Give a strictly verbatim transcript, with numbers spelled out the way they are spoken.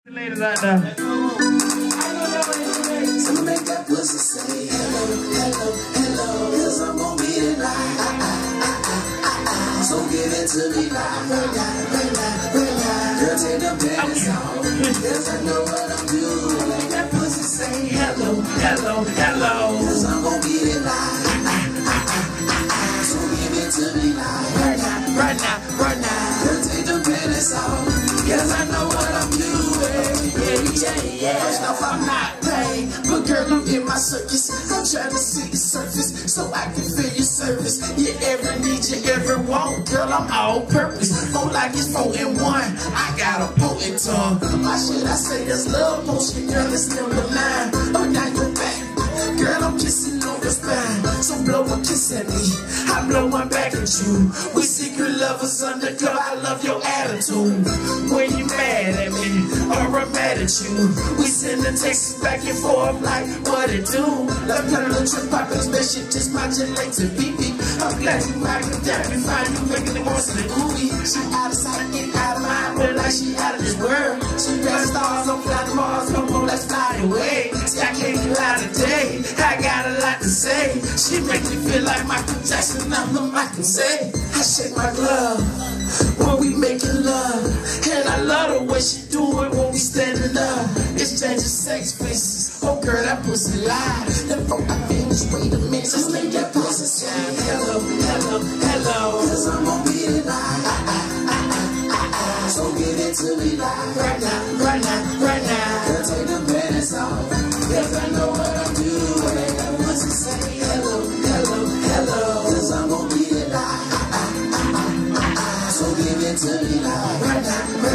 Ladies out there. So make that pussy say hello, hello, hello. Cause I'm gon' beat it like ah, ah, ah, ah, ah. So give it to me like right now, right now, right now. Girl, take the panties off. Cause I know what I'm doing. Make that pussy say hello, hello, hello. Cause I'm gon' beat it like ah, ah, ah, ah, ah. So give it to me like right now, right now, right now. Girl, take the panties off. Cause I know what I'm doing. Yeah, yeah, yeah. First off, I'm not paid, but girl, I'm in my circus. I'm trying to see the surface so I can feel your service. You ever need, you ever want, girl, I'm all purpose. More like it's four in one. I got a potent tongue. Why should I say there's love motion, girl? It's number nine. Oh, now you're back. Girl, I'm kissing on the spine. So blow a kiss at me. I blow one back at you. We secret lovers undercover. I love your attitude. When you mad at me or I'm mad at you, we send the texts back and forth like what it do. Love got a little trip pop and that shit just modulate to beep beep. I'm glad you might come down and find you making the most of the movie. She out of sight and out of mind, but like she out of this world. She got stars on fly to Mars, no more, let's fly away. See, I can't lie today. I got a lot to say. She make me feel like Michael Jackson. I'm the Michael say. I shake my glove when we making love, and I love the way she do it when we standing up. Exchanging sex faces. Oh girl, that pussy live. Then before I finish, wait a minute, just make that pussy say hello, hello, hello. Cause I'm gon' beat it like ah, ah, ah, ah, ah, ah. So give it to me like right now, right now, right now. Girl, take the panties off. Cause I know what I'm doing. Make that pussy say hello, hello, hello. Cause I'm gon' beat it like ah, ah, ah, ah, ah, ah. So give it to me like right now, right now.